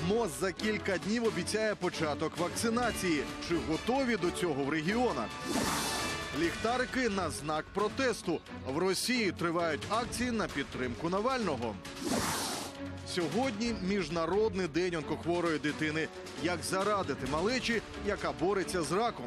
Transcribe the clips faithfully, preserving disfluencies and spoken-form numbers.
МОЗ за кілька днів обіцяє початок вакцинації. Чи готові до цього в регіонах? Ліхтарики на знак протесту. В Росії тривають акції на підтримку Навального. Сьогодні Міжнародний день онкохворої дитини. Як зарадити малечі, яка бореться з раком?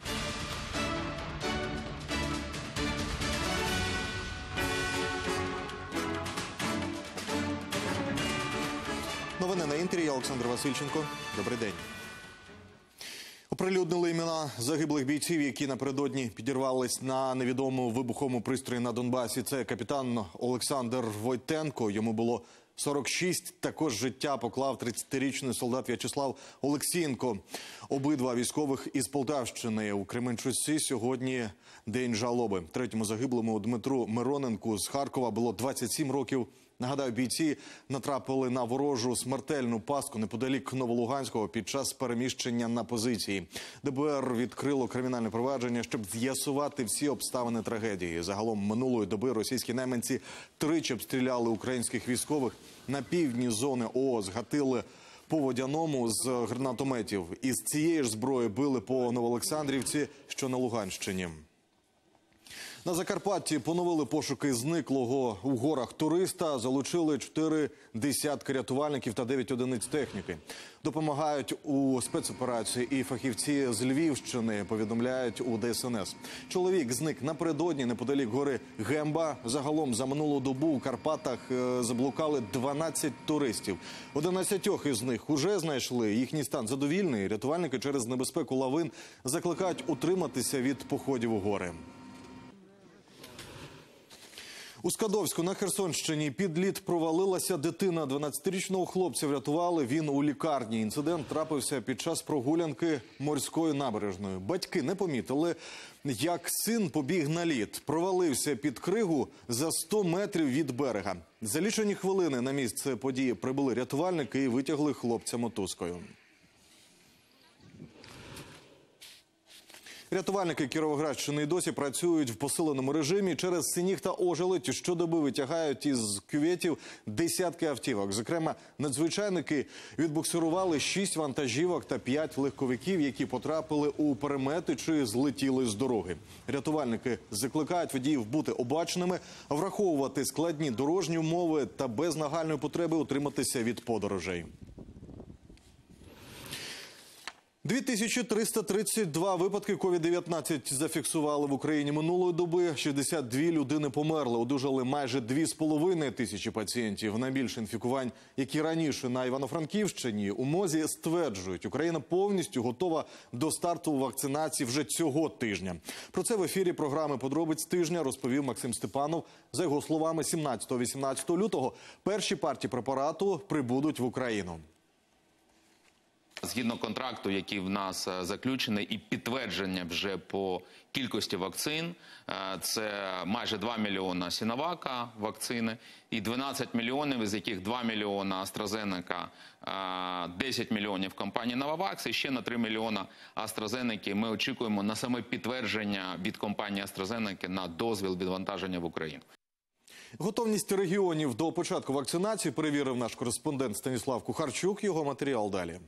Новини на Інтері. Я Олександр Васильченко. Добрий день. Оприлюднили імена загиблих бійців, які напередодні підірвались на невідомому вибуховому пристрої на Донбасі. Це капітан Олександр Войтенко. Йому було сорок шість. Також життя поклав тридцятирічний солдат В'ячеслав Олексієнко. Обидва військових із Полтавщини. У Кременчуці сьогодні день жалоби. Третьому загиблому Дмитру Мироненку з Харкова було двадцять сім років. Нагадаю, бійці натрапили на ворожу смертельну пастку неподалік Новолуганського під час переміщення на позиції. ДБР відкрило кримінальне провадження, щоб з'ясувати всі обставини трагедії. Загалом минулої доби російські найманці тричі обстріляли українських військових. На півдні зони ООС гатили по Водяному з гранатометів. Із цієї ж зброї били по Новоолександрівці, що на Луганщині. На Закарпатті поновили пошуки зниклого у горах туриста, залучили чотири десятки рятувальників та дев'ять одиниць техніки. Допомагають у спецоперації і фахівці з Львівщини, повідомляють у Де Ес Ен Ес. Чоловік зник напередодні неподалік гори Гемба. Загалом за минулу добу у Карпатах заблукали дванадцять туристів. одинадцятьох із них уже знайшли. Їхній стан задовільний. Рятувальники через небезпеку лавин закликають утриматися від походів у гори. У Скадовську на Херсонщині під лід провалилася дитина. дванадцятирічного хлопця врятували, він у лікарні. Інцидент трапився під час прогулянки морською набережною. Батьки не помітили, як син побіг на лід. Провалився під кригу за сто метрів від берега. За лічені хвилини на місце події прибули рятувальники і витягли хлопця мотузкою. Рятувальники Кіровоградщини й досі працюють в посиленому режимі. Через сніг та ожеледь щодоби витягають із кюветів десятки автівок. Зокрема, надзвичайники відбуксирували шість вантажівок та п'ять легковиків, які потрапили у перемети чи злетіли з дороги. Рятувальники закликають водіїв бути обачними, враховувати складні дорожні умови та без нагальної потреби утриматися від подорожей. дві тисячі триста тридцять два випадки ковід дев'ятнадцять зафіксували в Україні минулої доби. шістдесят дві людини померли, одужали майже дві з половиною тисячі пацієнтів. Найбільше інфікувань, які раніше на Івано-Франківщині. У МОЗі стверджують, Україна повністю готова до старту вакцинації вже цього тижня. Про це в ефірі програми «Подробиць тижня» розповів Максим Степанов. За його словами, сімнадцятого-вісімнадцятого лютого перші партії препарату прибудуть в Україну. Згідно контракту, який в нас заключений, і підтвердження вже по кількості вакцин, це майже два мільйона Сіновака вакцини і дванадцять мільйонів, з яких два мільйона AstraZeneca, десять мільйонів компанії Novavax і ще на три мільйона AstraZeneca. Ми очікуємо на саме підтвердження від компанії AstraZeneca на дозвіл відвантаження в Україну. Готовність регіонів до початку вакцинації перевірив наш кореспондент Станіслав Кухарчук. Його матеріал далі.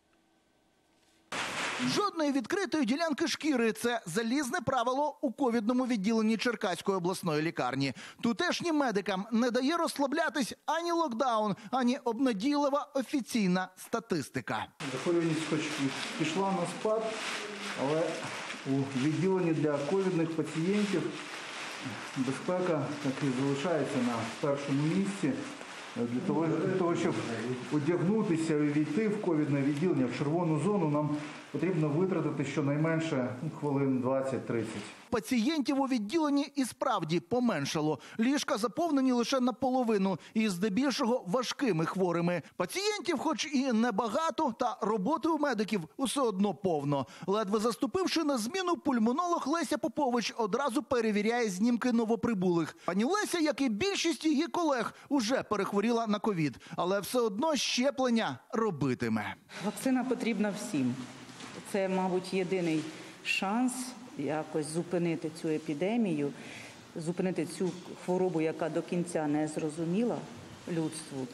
Жодної відкритої ділянки шкіри – це залізне правило у ковідному відділенні Черкаської обласної лікарні. Тутешнім медикам не дає розслаблятись ані локдаун, ані обнадійлива офіційна статистика. Захворюваність хоч пішла на спад, але у відділенні для ковідних пацієнтів безпека таки залишається на першому місці. Для того, для того, щоб одягнутися і війти в ковідне відділення, в червону зону, нам потрібно витратити щонайменше хвилин двадцять-тридцять. Пацієнтів у відділенні і справді поменшало. Ліжка заповнені лише наполовину і здебільшого важкими хворими. Пацієнтів хоч і небагато, та роботи у медиків усе одно повно. Ледве заступивши на зміну, пульмонолог Леся Попович одразу перевіряє знімки новоприбулих. Пані Леся, як і більшість її колег, уже перехворіла на ковід, але все одно щеплення робитиме. Вакцина потрібна всім. Це, мабуть, єдиний шанс якось зупинити цю епідемію, зупинити цю хворобу, яка до кінця не зрозуміла людству.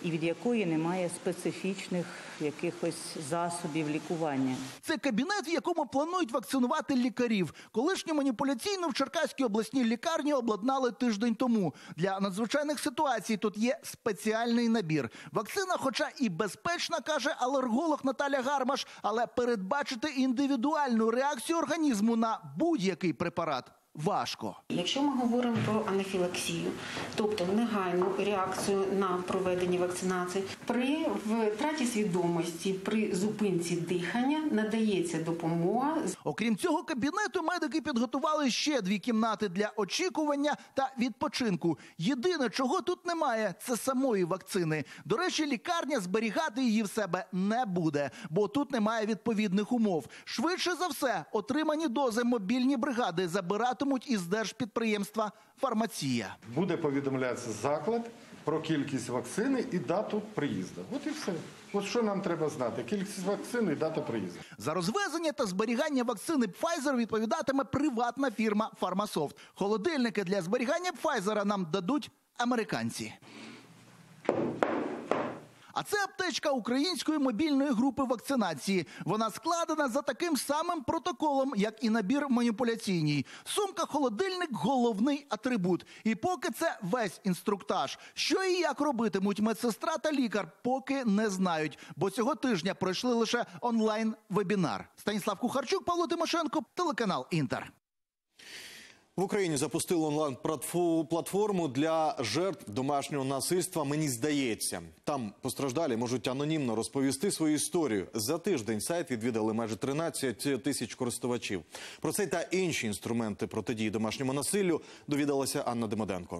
і від якої немає специфічних якихось засобів лікування. Це кабінет, в якому планують вакцинувати лікарів. Колишню маніпуляційну в Черкаській обласній лікарні обладнали тиждень тому. Для надзвичайних ситуацій тут є спеціальний набір. Вакцина, хоча і безпечна, каже алерголог Наталя Гармаш, але передбачити індивідуальну реакцію організму на будь-який препарат важко. Якщо ми говоримо про анафілаксію, тобто негайну реакцію на проведення вакцинації, при втраті свідомості, при зупинці дихання надається допомога. Окрім цього кабінету, медики підготували ще дві кімнати для очікування та відпочинку. Єдине, чого тут немає, це самої вакцини. До речі, лікарня зберігати її в себе не буде, бо тут немає відповідних умов. Швидше за все, отримані дози мобільні бригади забиратимуть із держпідприємства «Фармація». Буде повідомлятися заклад про кількість вакцини і дату приїзду. От і все. От що нам треба знати. Кількість вакцини і дата приїзду. За розвезення та зберігання вакцини Pfizer відповідатиме приватна фірма «Фармасофт». Холодильники для зберігання Pfizer нам дадуть американці. А це аптечка української мобільної групи вакцинації. Вона складена за таким самим протоколом, як і набір маніпуляційний. Сумка-холодильник – головний атрибут. І поки це весь інструктаж. Що і як робитимуть медсестра та лікар, поки не знають. Бо цього тижня пройшли лише онлайн-вебінар. Станіслав Кухарчук, Павло Тимошенко, телеканал «Інтер». В Україні запустили онлайн-платформу для жертв домашнього насильства «Мені здається». Там постраждалі можуть анонімно розповісти свою історію. За тиждень сайт відвідали майже тринадцять тисяч користувачів. Про це та інші інструменти протидії домашньому насиллю довідалася Анна Демиденко.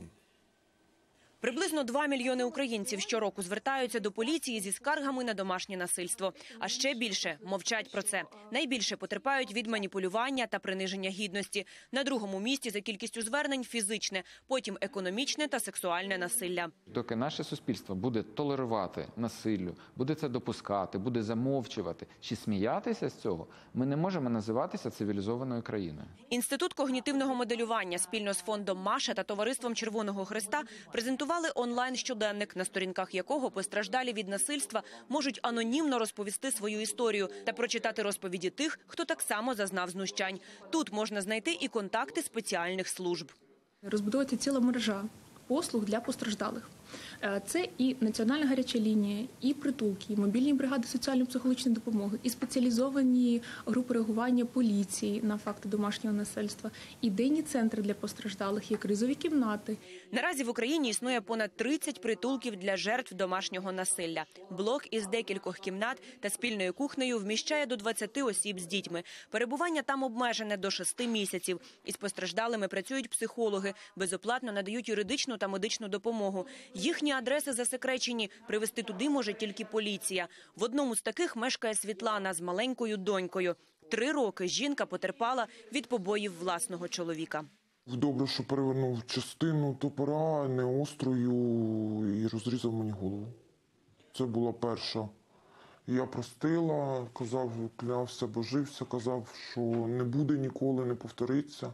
Приблизно два мільйони українців щороку звертаються до поліції зі скаргами на домашнє насильство. А ще більше мовчать про це. Найбільше потерпають від маніпулювання та приниження гідності. На другому місці за кількістю звернень – фізичне, потім економічне та сексуальне насилля. Доки наше суспільство буде толерувати насиллю, буде це допускати, буде замовчувати чи сміятися з цього, ми не можемо називатися цивілізованою країною. Інститут когнітивного моделювання спільно з фондом «Маша» та Товариством Червоного Хреста презентували онлайн-щоденник, на сторінках якого постраждалі від насильства можуть анонімно розповісти свою історію та прочитати розповіді тих, хто так само зазнав знущань. Тут можна знайти і контакти спеціальних служб. Розбудовується ціла мережа послуг для постраждалих. Це і національна гаряча лінія, і притулки, і мобільні бригади соціально-психологічної допомоги, і спеціалізовані групи реагування поліції на факти домашнього насильства, і денні центри для постраждалих, і кризові кімнати. Наразі в Україні існує понад тридцять притулків для жертв домашнього насилля. Блок із декількох кімнат та спільною кухнею вміщає до двадцяти осіб з дітьми. Перебування там обмежене до шести місяців. Із постраждалими працюють психологи, безоплатно надають юридичну та медичну допомогу. Їхні адреси засекречені, привезти туди може тільки поліція. В одному з таких мешкає Світлана з маленькою донькою. Три роки жінка потерпала від побоїв власного чоловіка. Добре, що перевернув частину топора не острою і розрізав мені голову. Це була перша. Я простила, казав, клявся, божився, казав, що не буде ніколи, не повториться.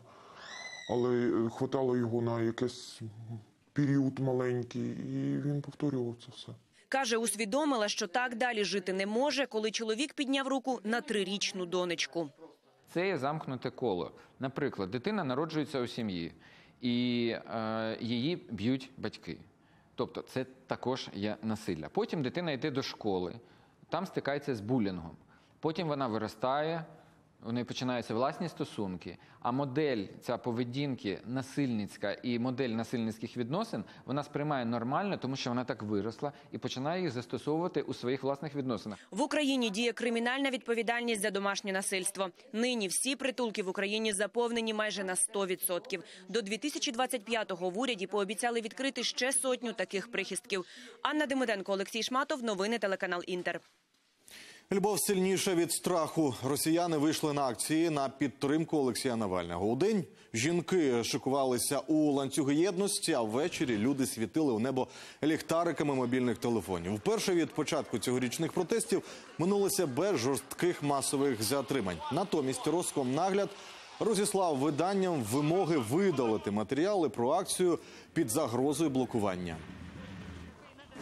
Але хватало його на якийсь період маленький, і він повторював це все. Каже, усвідомила, що так далі жити не може, коли чоловік підняв руку на трирічну донечку. Це є замкнуте коло. Наприклад, дитина народжується у сім'ї, і е, її б'ють батьки. Тобто це також є насилля. Потім дитина йде до школи, там стикається з булінгом. Потім вона виростає, у неї починаються власні стосунки, а модель ця поведінки насильницька і модель насильницьких відносин вона сприймає нормально, тому що вона так виросла і починає їх застосовувати у своїх власних відносинах. В Україні діє кримінальна відповідальність за домашнє насильство. Нині всі притулки в Україні заповнені майже на сто відсотків. До дві тисячі двадцять п'ятого в уряді пообіцяли відкрити ще сотню таких прихистків. Анна Демиденко, Олексій Шматов, новини телеканал «Інтер». Любов сильніша від страху. Росіяни вийшли на акції на підтримку Олексія Навального. У день жінки шикувалися у ланцюги єдності, а ввечері люди світили у небо ліхтариками мобільних телефонів. Вперше від початку цьогорічних протестів минулося без жорстких масових затримань. Натомість Роскомнагляд розіслав виданням вимоги видалити матеріали про акцію під загрозою блокування.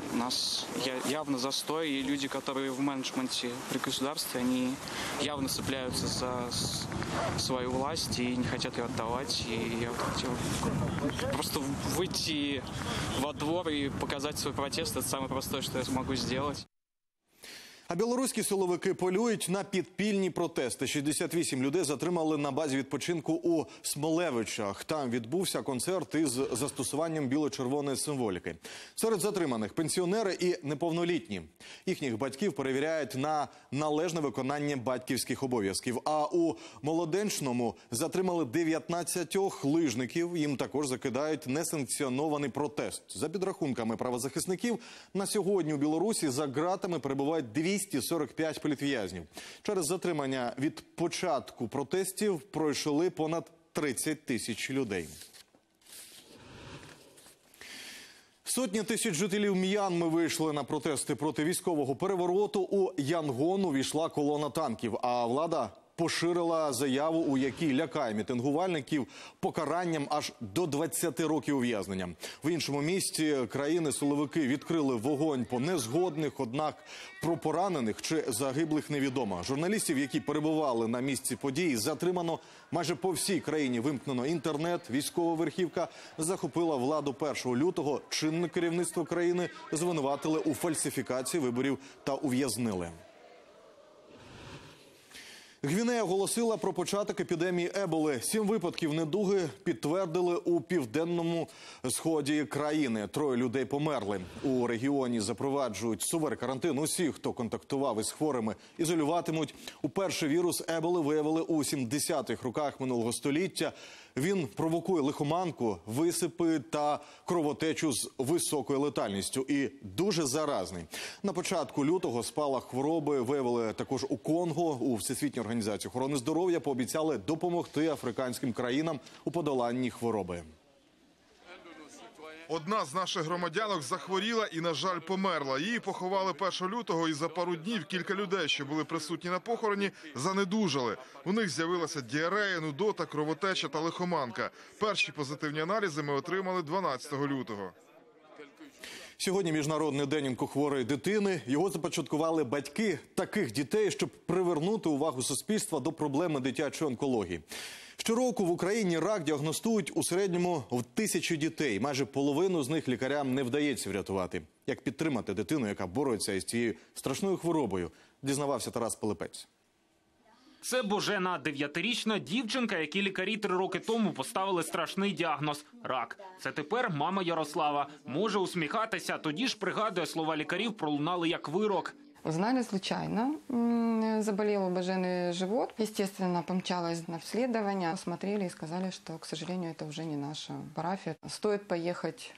У нас явно застой, и люди, которые в менеджменте при государстве, они явно цепляются за свою власть и не хотят ее отдавать. И я вот хотел просто выйти во двор и показать свой протест. Это самое простое, что я могу сделать. А білоруські силовики полюють на підпільні протести. шістдесят вісім людей затримали на базі відпочинку у Смолевичах. Там відбувся концерт із застосуванням біло-червоної символіки. Серед затриманих пенсіонери і неповнолітні. Їхніх батьків перевіряють на належне виконання батьківських обов'язків. А у Молоденчному затримали дев'ятнадцятьох лижників. Їм також закидають несанкціонований протест. За підрахунками правозахисників, на сьогодні у Білорусі за ґратами перебувають двісті сорок п'ять політв'язнів. Через затримання від початку протестів пройшли понад тридцять тисяч людей. Сотні тисяч жителів М'янми вийшли на протести проти військового перевороту. У Янгон увійшла колона танків, а влада поширила заяву, у якій лякає мітингувальників покаранням аж до двадцяти років ув'язнення. В іншому місті країни силовики відкрили вогонь по незгодних, однак про поранених чи загиблих невідомо. Журналістів, які перебували на місці події, затримано майже по всій країні. Вимкнено інтернет, військова верхівка захопила владу першого лютого. Чинне керівництво країни звинуватили у фальсифікації виборів та ув'язнили. Гвінея оголосила про початок епідемії еболи. Сім випадків недуги підтвердили у південному сході країни. Троє людей померли. У регіоні запроваджують суворий карантин. Усіх, хто контактував із хворими, ізолюватимуть. Уперше вірус еболи виявили у сімдесятих роках минулого століття. Він провокує лихоманку, висипи та кровотечу з високою летальністю і дуже заразний. На початку лютого спалах хвороби виявили також у Конго. У Всесвітній організації охорони здоров'я пообіцяли допомогти африканським країнам у подоланні хвороби. Одна з наших громадянок захворіла і, на жаль, померла. Її поховали першого лютого, і за пару днів кілька людей, що були присутні на похороні, занедужали. У них з'явилася діарея, нудота, кровотеча та лихоманка. Перші позитивні аналізи ми отримали дванадцятого лютого. Сьогодні Міжнародний день онкохворої дитини. Його започаткували батьки таких дітей, щоб привернути увагу суспільства до проблеми дитячої онкології. Щороку в Україні рак діагностують у середньому в тисячу дітей. Майже половину з них лікарям не вдається врятувати. Як підтримати дитину, яка бореться із цією страшною хворобою, дізнавався Тарас Пилипець. Це Божена, дев'ятирічна дівчинка, якій лікарі три роки тому поставили страшний діагноз – рак. Це тепер мама Ярослава. Може усміхатися, тоді ж пригадує, слова лікарів пролунали як вирок. Узнали случайно, заболел у Божены живот. Естественно, помчалась на обследование. Посмотрели и сказали, что, к сожалению, это уже не наша парафия. Стоит поехать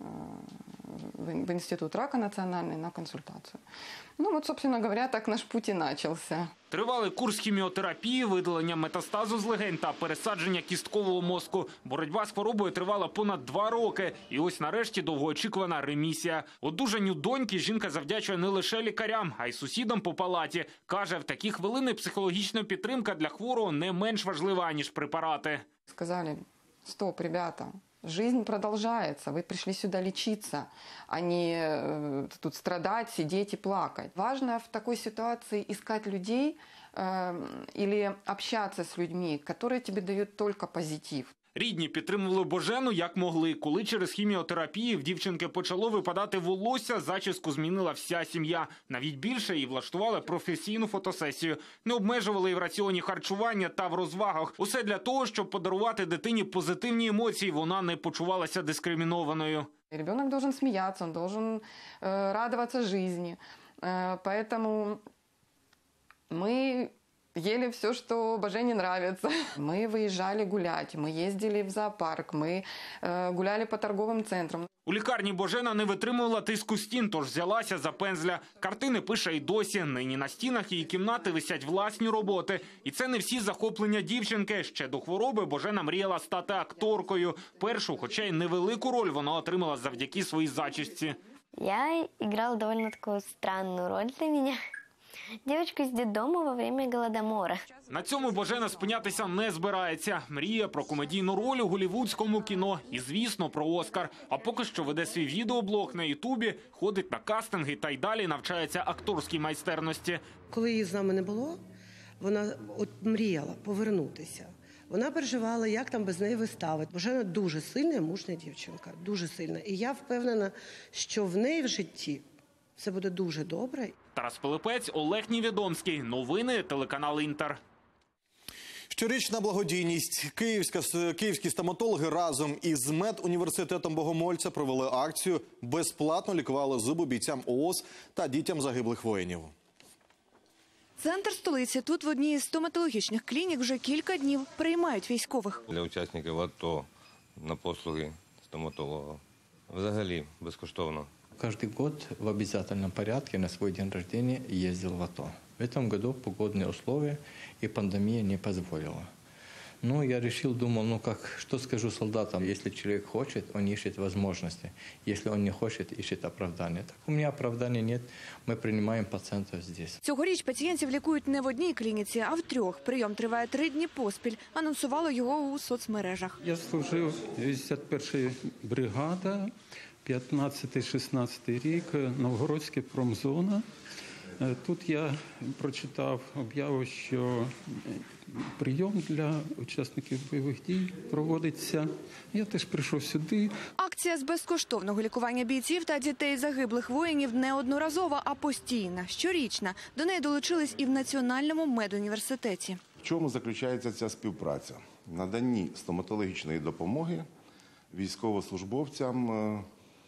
в Институт рака национальный на консультацию. Ну вот, собственно говоря, так наш путь и начался. Тривалий курс хіміотерапії, видалення метастазу з легень та пересадження кісткового мозку. Боротьба з хворобою тривала понад два роки. І ось нарешті довгоочікувана ремісія. Одужанню доньки жінка завдячує не лише лікарям, а й сусідам по палаті. Каже, в такі хвилини психологічна підтримка для хворого не менш важлива, ніж препарати. Сказали, стоп, ребята. Жизнь продолжается. Вы пришли сюда лечиться, а не э, тут страдать, сидеть и плакать. Важно в такой ситуации искать людей э, или общаться с людьми, которые тебе дают только позитив. Рідні підтримували Божену як могли. Коли через хіміотерапію в дівчинки почало випадати волосся, зачіску змінила вся сім'я. Навіть більше їй влаштували професійну фотосесію. Не обмежували і в раціоні харчування та в розвагах. Усе для того, щоб подарувати дитині позитивні емоції, вона не почувалася дискримінованою. Ребенок должен смеяться, он должен э, радоваться жизни. Э, поэтому мы... ели все, что Божене нравится. Мы выезжали гулять, мы ездили в зоопарк, мы э, гуляли по торговым центрам. У лікарні Божена не витримувала тиску стін, тож взялася за пензля. Картини пише й досі. Нині на стінах її кімнати висять власні роботи. І це не всі захоплення дівчинки. Ще до хвороби Божена мріяла стати акторкою. Першу, хоча й невелику роль, вона отримала завдяки своїй зачісці. Я грала доволі таку странну роль для мене. Девочка из детдома во время Голодомора. На цьому Божена спинятися не збирається. Мріє про комедійну роль у голлівудському кіно і, звісно, про Оскар. А поки що веде свій відеоблог на Ютубі, ходить на кастинги та й далі навчається акторській майстерності. Коли її з нами не було, вона от мріяла повернутися. Вона переживала, як там без неї вистави. Божена дуже сильна і мужня дівчинка, дуже сильна. І я впевнена, що в неї в житті все буде дуже добре. Тарас Пилипець, Олег Нівідомський. Новини, телеканал «Інтер». Щорічна благодійність. Київська, київські стоматологи разом із медуніверситетом Богомольця провели акцію. Безплатно лікували зуби бійцям ООС та дітям загиблих воїнів. Центр столиці. Тут в одній із стоматологічних клінік вже кілька днів приймають військових. Для учасників АТО на послуги стоматолога взагалі безкоштовно. Каждый год в обязательном порядке на свой день рождения ездил в АТО. В этом году погодные условия и пандемия не позволила. Ну, я решил, думал, ну как, что скажу солдатам, если человек хочет, он ищет возможности. Если он не хочет, ищет оправдания. Так у меня оправдания нет, мы принимаем пациентов здесь. Цьогоріч пацієнтів лікують не в одній клініці, а в трьох. Прийом триває три дні поспіль. Анонсувало його у соцмережах. Я служив вісімдесят перша бригада, п'ятнадцятий-шістнадцятий рік, Новгородська промзона. Тут я прочитав об'яву, що прийом для учасників бойових дій проводиться. Я теж прийшов сюди. Акція з безкоштовного лікування бійців та дітей загиблих воїнів не одноразова, а постійна, щорічна. До неї долучились і в Національному медуніверситеті. В чому заключається ця співпраця? В наданні стоматологічної допомоги військовослужбовцям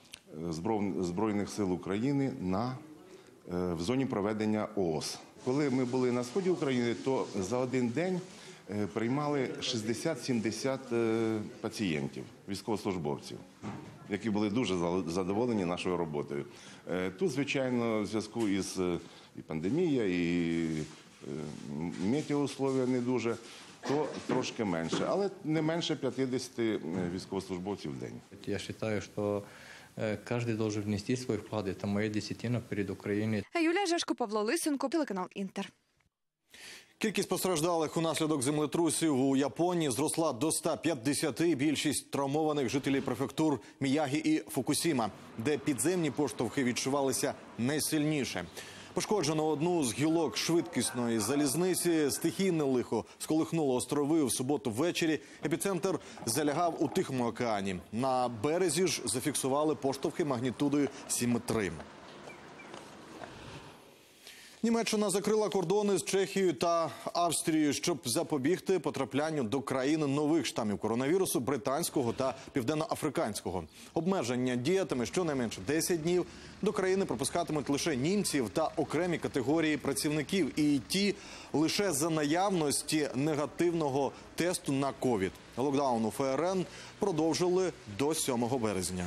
Збройних сил України на, в зоні проведення ООС. Коли ми були на сході України, то за один день приймали шістдесят-сімдесят пацієнтів, військовослужбовців, які були дуже задоволені нашою роботою. Тут, звичайно, в зв'язку із і пандемія, і метеоусловия не дуже, то трошки менше, але не менше п'ятдесят військовослужбовців в день. Я вважаю, що каждый должен внести свой вклад. Это моя десятина перед Украиной. Юлія Жашко, Павло Лисенко, телеканал «Інтер». Кількість постраждалих унаслідок землетрусів у Японії зросла до ста п'ятдесяти. Більшість травмованих жителів префектур Міягі і Фукусіма, де підземні поштовхи відчувалися найсильніше. Пошкоджено одну з гілок швидкісної залізниці. Стихійне лихо сколихнуло острови в суботу ввечері. Епіцентр залягав у Тихому океані. На березі ж зафіксували поштовхи магнітудою сім цілих три. Німеччина закрила кордони з Чехією та Австрією, щоб запобігти потраплянню до країни нових штамів коронавірусу – британського та південноафриканського. Обмеження діятиме щонайменше десять днів. До країни пропускатимуть лише німців та окремі категорії працівників. І ті лише за наявності негативного тесту на ковід. Локдаун у ФРН продовжили до сьомого березня.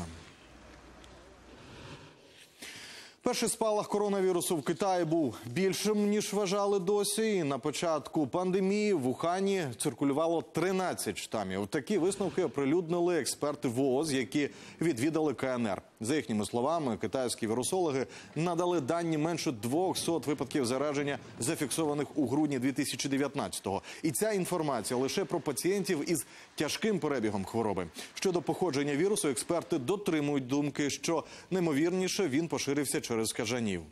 Перший спалах коронавірусу в Китаї був більшим, ніж вважали досі. І на початку пандемії в Ухані циркулювало тринадцять штамів. Такі висновки оприлюднили експерти ВООЗ, які відвідали КНР. За їхніми словами, китайські вірусологи надали дані менше двохсот випадків зараження, зафіксованих у грудні дві тисячі дев'ятнадцятого. І ця інформація лише про пацієнтів із тяжким перебігом хвороби. Щодо походження вірусу, експерти дотримують думки, що наймовірніше він поширився через кажанів.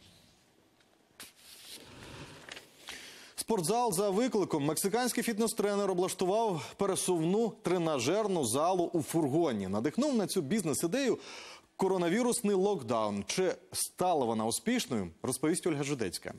Спортзал за викликом. Мексиканський фітнес-тренер облаштував пересувну тренажерну залу у фургоні. Надихнув на цю бізнес-ідею коронавірусний локдаун. Чи стала вона успішною, розповість Ольга Жидецька.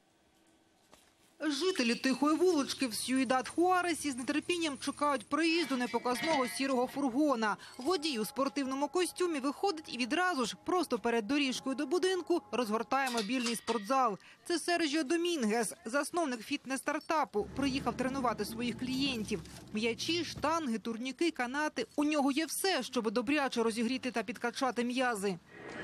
Жителі тихої вулички в Сьюдад-Хуаресі з нетерпінням чекають приїзду непоказного сірого фургона. Водій у спортивному костюмі виходить і відразу ж, просто перед доріжкою до будинку, розгортає мобільний спортзал. Це Серджіо Домінгес, засновник фітнес-стартапу, приїхав тренувати своїх клієнтів. М'ячі, штанги, турніки, канати. У нього є все, щоб добряче розігріти та підкачати м'язи.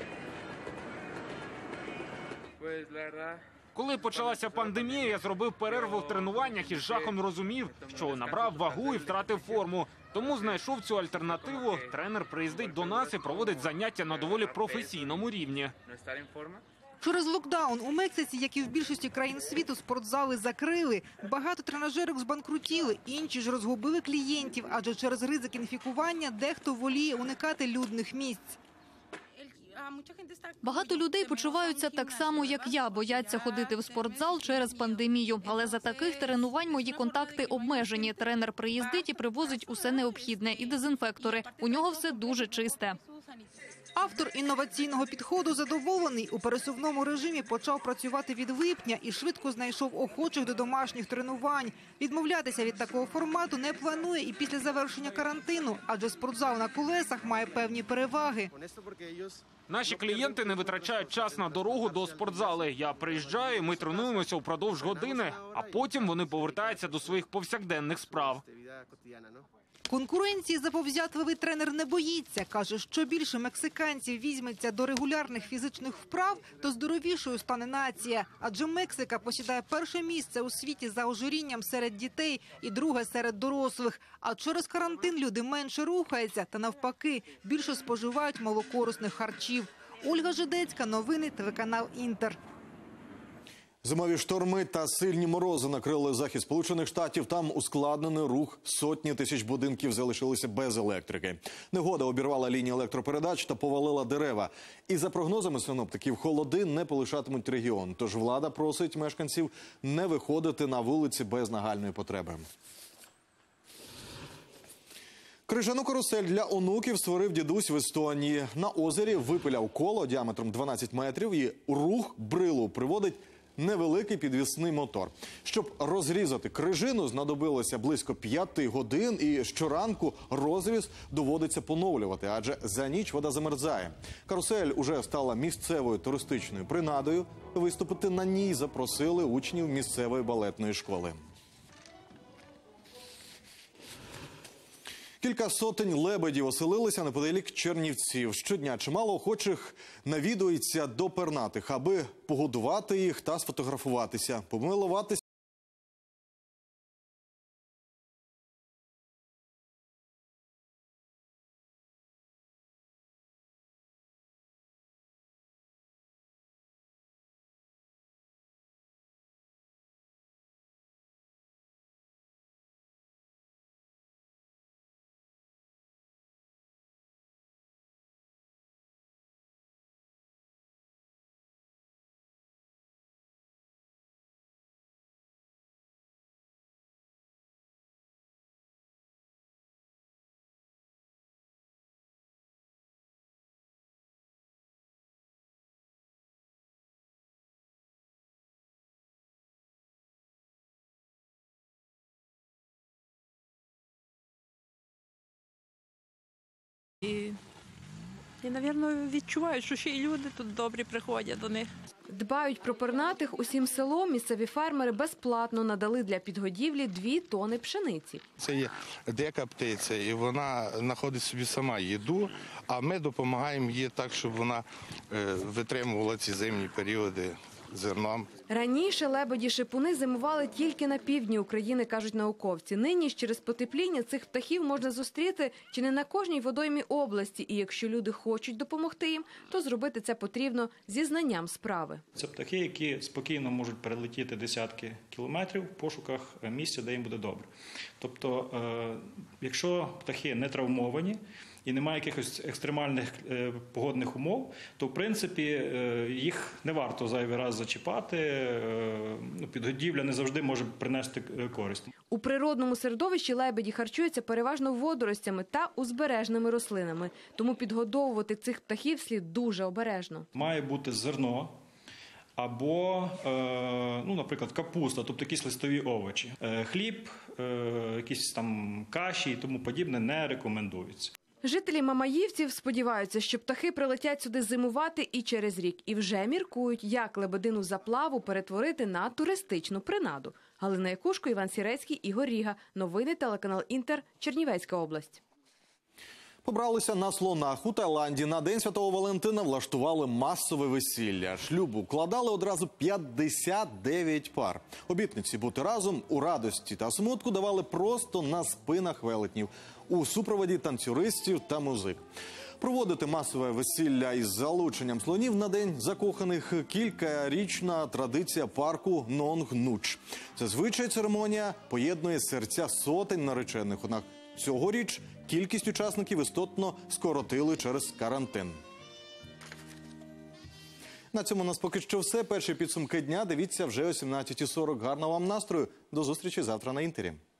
Коли почалася пандемія, я зробив перерву в тренуваннях і з жахом розумів, що набрав вагу і втратив форму. Тому знайшов цю альтернативу. Тренер приїздить до нас і проводить заняття на доволі професійному рівні. Через локдаун у Мексиці, як і в більшості країн світу, спортзали закрили. Багато тренажерок збанкрутіли, інші ж розгубили клієнтів, адже через ризик інфікування дехто воліє уникати людних місць. Багато людей почуваються так само, як я, бояться ходити в спортзал через пандемію. Але за таких тренувань мої контакти обмежені. Тренер приїздить і привозить усе необхідне, і дезінфектори. У нього все дуже чисте. Автор інноваційного підходу задоволений. У пересувному режимі почав працювати від липня і швидко знайшов охочих до домашніх тренувань. Відмовлятися від такого формату не планує і після завершення карантину, адже спортзал на колесах має певні переваги. Наші клієнти не витрачають час на дорогу до спортзали. Я приїжджаю, ми тренуємося впродовж години, а потім вони повертаються до своїх повсякденних справ. Конкуренції заповзятливий тренер не боїться. Каже, що більше мексиканців візьметься до регулярних фізичних вправ, то здоровішою стане нація. Адже Мексика посідає перше місце у світі за ожирінням серед дітей і друге серед дорослих. А через карантин люди менше рухаються та навпаки більше споживають малокорисних харчів. Ольга Жидецька, новини, телеканал «Інтер». Зимові шторми та сильні морози накрили захід Сполучених Штатів. Там ускладнений рух. Сотні тисяч будинків залишилися без електрики. Негода обірвала лінії електропередач та повалила дерева. І за прогнозами синоптиків, холоди не полишатимуть регіон. Тож влада просить мешканців не виходити на вулиці без нагальної потреби. Крижану карусель для онуків створив дідусь в Естонії. На озері випиляв коло діаметром дванадцять метрів і у рух брилу приводить невеликий підвісний мотор. Щоб розрізати крижину, знадобилося близько п'яти годин, і щоранку розріз доводиться поновлювати, адже за ніч вода замерзає. Карусель уже стала місцевою туристичною принадою. Виступити на ній запросили учнів місцевої балетної школи. Кілька сотень лебедів оселилися неподалік Чернівців. Щодня чимало охочих навідується до пернатих, аби погодувати їх та сфотографуватися, помилуватися. І, і, мабуть, відчувають, що ще й люди тут добрі приходять до них. Дбають про пернатих усім селом. Місцеві фермери безплатно надали для підгодівлі дві тони пшениці. Це є дика птиця, і вона знаходить собі сама їду, а ми допомагаємо їй так, щоб вона витримувала ці зимні періоди зерном. Раніше лебеді-шипуни зимували тільки на півдні України, кажуть науковці. Нині ж через потепління цих птахів можна зустріти чи не на кожній водоймі області. І якщо люди хочуть допомогти їм, то зробити це потрібно зі знанням справи. Це птахи, які спокійно можуть перелетіти десятки кілометрів в пошуках місця, де їм буде добре. Тобто, якщо птахи не травмовані і немає якихось екстремальних погодних умов, то, в принципі, їх не варто зайвий раз зачіпати. Підгодівля не завжди може принести користь. У природному середовищі лебеді харчуються переважно водоростями та узбережними рослинами. Тому підгодовувати цих птахів слід дуже обережно. Має бути зерно або, ну, наприклад, капуста, тобто якісь листові овочі. Хліб, якісь там каші і тому подібне не рекомендується. Жителі Мамаївців сподіваються, що птахи прилетять сюди зимувати і через рік. І вже міркують, як лебедину заплаву перетворити на туристичну принаду. Галина Якушко, Іван Сірецький, Ігор Ріга. Новини, телеканал «Інтер», Чернівецька область. Побралися на слонах. У Таїланді на День Святого Валентина влаштували масове весілля. Шлюб укладали одразу п'ятдесят дев'ять пар. Обітниці бути разом у радості та смутку давали просто на спинах велетнів у супроводі танцюристів та музик. Проводити масове весілля із залученням слонів на День закоханих – кількарічна традиція парку Нонг-Нуч. Зазвичай церемонія поєднує серця сотень наречених. Однак цьогоріч кількість учасників істотно скоротили через карантин. На цьому у нас поки що все. Перші підсумки дня дивіться вже о сімнадцятій сорок. Гарного вам настрою. До зустрічі завтра на Інтері.